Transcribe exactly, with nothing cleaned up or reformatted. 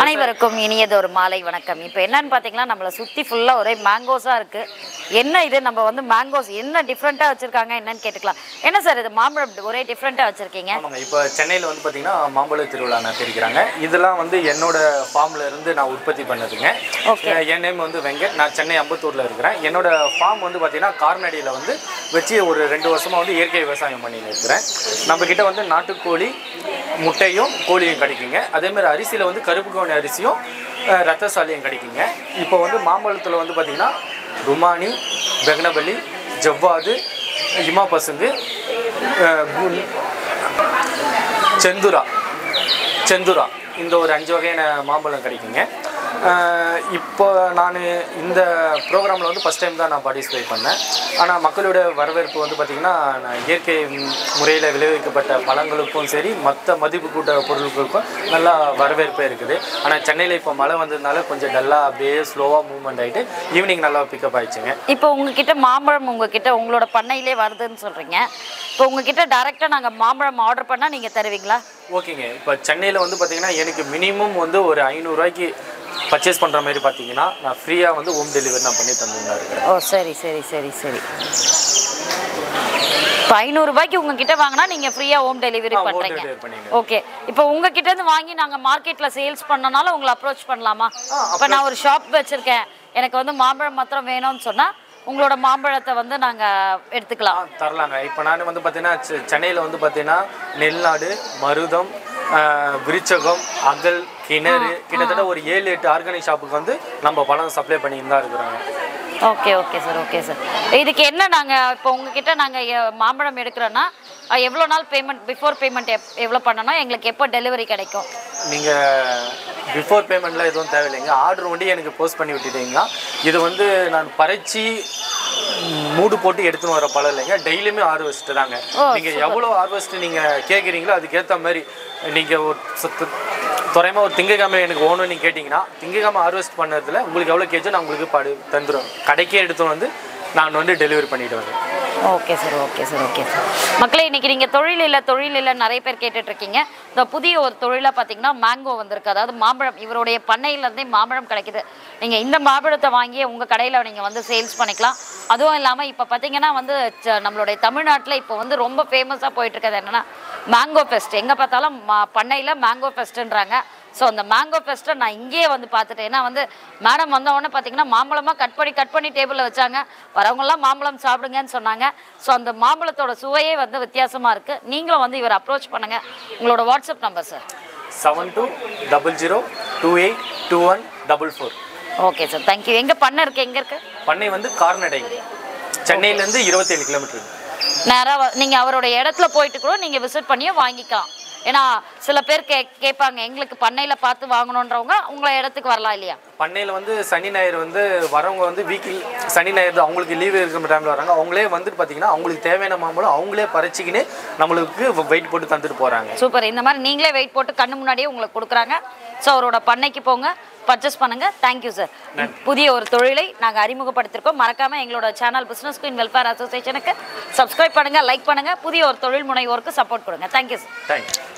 அனைவருக்கும் இனியது ஒரு மாலை வணக்கம். இப்போ என்னன்னு பார்த்தீங்கன்னா நம்மளை சுற்றி ஃபுல்லாக ஒரே மேங்கோஸாக இருக்குது. என்ன இது நம்ம வந்து மேங்கோஸ் என்ன டிஃப்ரெண்ட்டாக வச்சுருக்காங்க என்னன்னு கேட்டுக்கலாம். என்ன சார் இது மாம்பழம் ஒரே டிஃப்ரெண்ட்டாக வச்சுருக்கீங்க? ஆமாங்க, இப்போ சென்னையில் வந்து பார்த்தீங்கன்னா மாம்பழ திருவிழா நடத்திருக்கிறாங்க. இதெல்லாம் வந்து என்னோட ஃபார்மில் இருந்து நான் உற்பத்தி பண்ணதுங்க. ஓகே. என் நேம் வந்து வெங்கட். நான் சென்னை அம்பத்தூரில் இருக்கிறேன். என்னோட ஃபார்ம் வந்து பார்த்தீங்கன்னா கார்னடியில் வந்து வச்சு ஒரு ரெண்டு வருஷமாக வந்து இயற்கை விவசாயம் பண்ணின்னு இருக்கிறேன். நம்மக்கிட்ட வந்து நாட்டுக்கோழி முட்டையும் கோழியும் கிடைக்குங்க. அதேமாதிரி அரிசியில் வந்து கருப்பு கவுனி அரிசியும் ரத்தசாலியும் கிடைக்குங்க. இப்போ வந்து மாம்பழத்தில் வந்து பார்த்திங்கன்னா ருமானி, பெகனபலி, ஜவ்வாது, இமா பசுங்கு, செந்துரா செந்துரா இந்த ஒரு அஞ்சு வகையான மாம்பழம் கிடைக்குங்க. இப்போ நான் இந்த ப்ரோக்ராமில் வந்து ஃபஸ்ட் டைம் தான் நான் பார்ட்டிசிபேட் பண்ணேன். ஆனால் மக்களோட வரவேற்பு வந்து பார்த்திங்கன்னா இயற்கை முறையில் விளைவிக்கப்பட்ட பழங்களுக்கும் சரி மற்ற மதிப்பு கூட்ட பொருட்களுக்கும் நல்லா வரவேற்பு இருக்குது. ஆனால் சென்னையில் இப்போ மழை வந்ததுனால கொஞ்சம் டல்லாக அப்படியே ஸ்லோவாக மூவ்மெண்ட் ஆகிட்டு ஈவினிங் நல்லா பிக்கப் ஆகிடுச்சுங்க. இப்போ உங்ககிட்ட மாம்பழம் உங்ககிட்ட உங்களோட பண்ணையிலே வருதுன்னு சொல்கிறீங்க. இப்போ உங்ககிட்ட டேரெக்டாக நாங்கள் மாம்பழம் ஆர்டர் பண்ணால் நீங்கள் தருவீங்களா? ஓகேங்க. இப்போ சென்னையில் வந்து பார்த்திங்கன்னா எனக்கு மினிமம் வந்து ஒரு ஐநூறுரூவாய்க்கு பர்ச்சேஸ் பண்ணுற மாதிரி பார்த்தீங்கன்னா நான் ஃப்ரீயாக வந்து ஹோம் டெலிவரி நான் பண்ணி தந்துருந்தா இருக்கிறேன். ஓ சரி சரி சரி சரி. இப்போ ஐநூறுரூபாய்க்கு உங்ககிட்ட வாங்கினா நீங்கள் ஃப்ரீயாக ஹோம் டெலிவரி பண்ணுறீங்க. ஓகே. இப்போ உங்ககிட்ட இருந்து வாங்கி நாங்கள் மார்க்கெட்டில் சேல்ஸ் பண்ணனால உங்களை அப்ரோச் பண்ணலாமா? இப்போ நான் ஒரு ஷாப் வச்சுருக்கேன், எனக்கு வந்து மாம்பழம் மாத்திரம் வேணும்னு சொன்னால் உங்களோட மாம்பழத்தை வந்து நாங்கள் எடுத்துக்கலாம் தரலாங்க. இப்போ நான் வந்து பார்த்தீங்கன்னா சென்னையில் வந்து பார்த்தீங்கன்னா நெல்நாடு, மருதம், விருச்சகம், அகல், கிணறு கிட்டத்தட்ட ஒரு ஏழு எட்டு ஆர்கானிக் ஷாப்புக்கு வந்து நம்ம பழம் சப்ளை பண்ணிட்டு தான் இருக்கிறாங்க. Okay okay sir okay sir. இதுக்கு என்ன நாங்கள் இப்போ உங்ககிட்ட நாங்கள் மாம்பழம் எடுக்கிறோன்னா எவ்வளோ நாள் பேமெண்ட் பிஃபோர் பேமெண்ட் எப் எவ்வளோ பண்ணணும், எங்களுக்கு எப்போ டெலிவரி கிடைக்கும்? நீங்கள் பிஃபோர் பேமெண்ட்லாம் எதுவும் தேவையில்லைங்க. ஆர்டர் ஒண்டி எனக்கு போஸ்ட் பண்ணி விட்டுட்டீங்கன்னா இது வந்து நான் பறிச்சு மூடு போட்டு எடுத்துன்னு வர பழம் இல்லைங்க. டெய்லியுமே ஹார்வெஸ்ட் தாங்க. நீங்கள் எவ்வளோ ஹார்வெஸ்ட் நீங்கள் கேட்குறீங்களோ அதுக்கேற்ற மாதிரி நீங்கள் ஒரு துறையமாக ஒரு திங்கக்கிழமை எனக்கு ஓணும் நீங்கள் கேட்டிங்கன்னா திங்கக்கிழமை ஹார்வெஸ்ட் பண்ணுறதுல உங்களுக்கு எவ்வளோ கேஜோ நான் உங்களுக்கு படு தந்துடும். கடைக்கே எடுத்துன்னு வந்து நான் வந்து டெலிவரி பண்ணிவிட்டு வரேன். Okay sir okay sir okay sir. மக்களே இன்றைக்கி நீங்கள் தொழில் இல்லை தொழில் இல்லை நிறைய பேர் கேட்டுட்ருக்கீங்க. இந்த புதிய ஒரு தொழிலாக பார்த்தீங்கன்னா மேங்கோ வந்திருக்கு. அதாவது மாம்பழம் இவருடைய பண்ணையிலேருந்தே மாம்பழம் கிடைக்குது. நீங்கள் இந்த மாம்பழத்தை வாங்கி உங்கள் கடையில் நீங்கள் வந்து சேல்ஸ் பண்ணிக்கலாம். அதுவும் இல்லாமல் இப்போ பார்த்தீங்கன்னா வந்து நம்மளுடைய தமிழ்நாட்டில் இப்போ வந்து ரொம்ப ஃபேமஸாக போயிட்டுருக்கிறது என்னென்னா மேங்கோ ஃபெஸ்ட். எங்கே பார்த்தாலும் மா பண்ணையில் மேங்கோ ஃபெஸ்ட்டுன்றாங்க. ஸோ அந்த மேங்கோ ஃபெஸ்ட்டை நான் இங்கேயே வந்து பார்த்துட்டேன். ஏன்னா வந்து மேடம் வந்தவொடனே பார்த்தீங்கன்னா மாம்பழமாக கட் பண்ணி கட் பண்ணி டேபிளில் வச்சாங்க. வரவங்களாம் மாம்பழம் சாப்பிடுங்கன்னு சொன்னாங்க. ஸோ அந்த மாம்பழத்தோட சுவையே வந்து வித்தியாசமாக இருக்குது. நீங்களும் வந்து இவர் அப்ரோச் பண்ணுங்கள். உங்களோட WhatsApp number sir seven two double zero two eight two one double four. Okay sir thank you. எங்கே பண்ணை இருக்குது? எங்கே இருக்குது பண்ணை? வந்து கார்னடை, சென்னையிலேருந்து இருபத்தேழு கிலோமீட்டர். நேராக நீங்கள் அவரோட இடத்துல போயிட்டு கூட நீங்கள் விசிட் பண்ணியே வாங்கிக்கலாம். ஏன்னா சில பேர் கே கேட்பாங்க எங்களுக்கு பண்ணையில் பார்த்து வாங்கணுன்றவங்க உங்களை இடத்துக்கு வரலாம் இல்லையா? பண்ணையில் வந்து சனி ஞாயிறு வந்து வரவங்க வந்து வீக்கில் சனி ஞாயிறு அவங்களுக்கு லீவு இருக்கிற டைமில் வராங்க. அவங்களே வந்துட்டு பார்த்தீங்கன்னா அவங்களுக்கு தேவையான மாம்பழம் அவங்களே பறிச்சிக்கின்னு நம்மளுக்கு வெயிட் போட்டு தந்துட்டு போகிறாங்க. சூப்பர். இந்த மாதிரி நீங்களே வெயிட் போட்டு கண்ணு முன்னாடியே உங்களுக்கு கொடுக்குறாங்க. ஸோ அவரோட பண்ணைக்கு போங்க, பர்ச்சேஸ் பண்ணுங்கள். Thank you sir. புதிய ஒரு தொழிலை நாங்கள் அறிமுகப்படுத்திருக்கோம். மறக்காமல் எங்களோட சேனல் பிஸ்னஸ் குயின் வெல்ஃபேர் அசோசியேஷனுக்கு சப்ஸ்கிரைப் பண்ணுங்கள், லைக் பண்ணுங்கள். புதிய ஒரு தொழில் முனைவோருக்கு சப்போர்ட் கொடுங்க. Thank you sir. தேங்க்யூ.